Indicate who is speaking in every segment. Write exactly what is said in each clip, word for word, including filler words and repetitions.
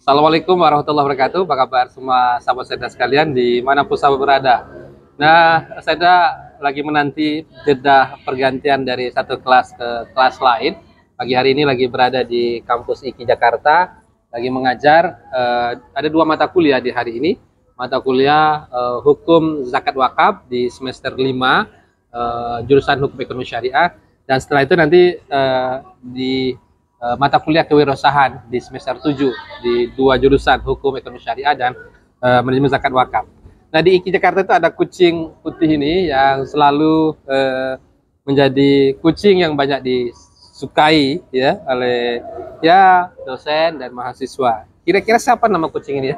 Speaker 1: Assalamualaikum warahmatullahi wabarakatuh. Apa kabar semua sahabat saya sekalian dimanapun sahabat berada. Nah, saya lagi menanti jeda pergantian dari satu kelas ke kelas lain. Pagi hari ini lagi berada di kampus I K I Jakarta, lagi mengajar. Uh, ada dua mata kuliah di hari ini. Mata kuliah uh, Hukum Zakat Wakaf di semester lima, uh, jurusan Hukum Ekonomi Syariah. Dan setelah itu nanti uh, di mata kuliah kewirausahaan di semester tujuh di dua jurusan Hukum Ekonomi Syariah dan uh, Manajemen Zakat Wakaf. Nah, di I K I Jakarta itu ada kucing putih ini yang selalu uh, menjadi kucing yang banyak disukai ya oleh ya dosen dan mahasiswa. Kira-kira siapa nama kucing ini?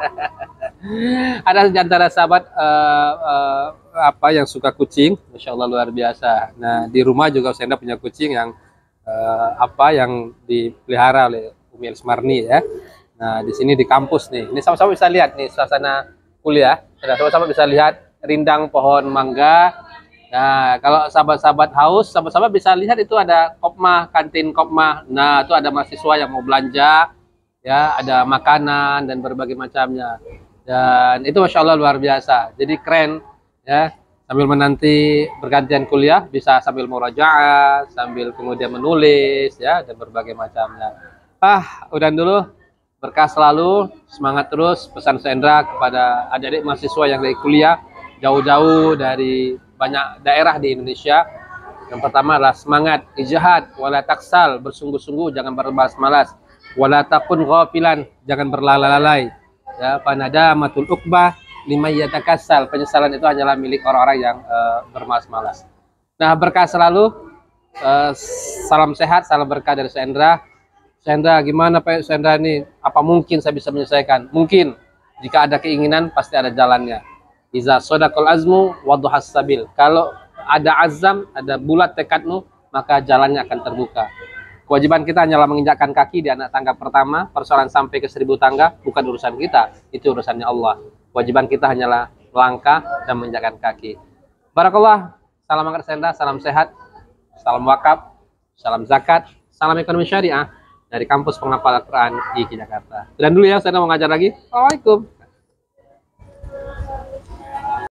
Speaker 1: Ada di antara sahabat uh, uh, apa yang suka kucing, Masya Allah luar biasa. Nah, di rumah juga saya punya kucing yang Uh, apa yang dipelihara oleh Umi Elsmarni ya. Nah, di sini di kampus nih. Ini sama-sama bisa lihat nih suasana kuliah. Sama-sama bisa lihat rindang pohon mangga. Nah, kalau sahabat-sahabat haus, sahabat-sahabat bisa lihat itu ada Kopmah, kantin Kopmah. Nah, itu ada mahasiswa yang mau belanja, ya, ada makanan dan berbagai macamnya. Dan itu Masya Allah luar biasa. Jadi keren, ya. Sambil menanti pergantian kuliah bisa sambil murajaah, sambil kemudian menulis ya dan berbagai macamnya. Ah, udah dulu, berkah selalu, semangat terus. Pesan Sendra kepada adik-adik mahasiswa yang dari kuliah jauh-jauh dari banyak daerah di Indonesia. Yang pertama adalah semangat, ijtihad, wala taksal, bersungguh-sungguh, jangan bermalas-malas. Wala takun ghafilan, jangan berlalai-lalai. Ya, panada matul ukbah lima yatakasal, penyesalan itu hanyalah milik orang-orang yang uh, bermalas-malas. Nah, berkah selalu, uh, salam sehat, salam berkah dari Sendra. Sendra, gimana Pak Sendra ini? Apa mungkin saya bisa menyelesaikan? Mungkin. Jika ada keinginan, pasti ada jalannya. Iza sodaqal azmu waduhas sabil. Kalau ada azam, ada bulat tekadmu, maka jalannya akan terbuka. Kewajiban kita hanyalah menginjakkan kaki di anak tangga pertama. Persoalan sampai ke seribu tangga bukan urusan kita, itu urusannya Allah. Kewajiban kita hanyalah melangkah dan menginjakkan kaki. Barakallah, salam angkat Sendra, salam sehat, salam wakaf, salam zakat, salam ekonomi syariah dari kampus penghafal Al-Quran I K I Jakarta. Dan dulu ya, saya mau ngajar lagi. Assalamualaikum.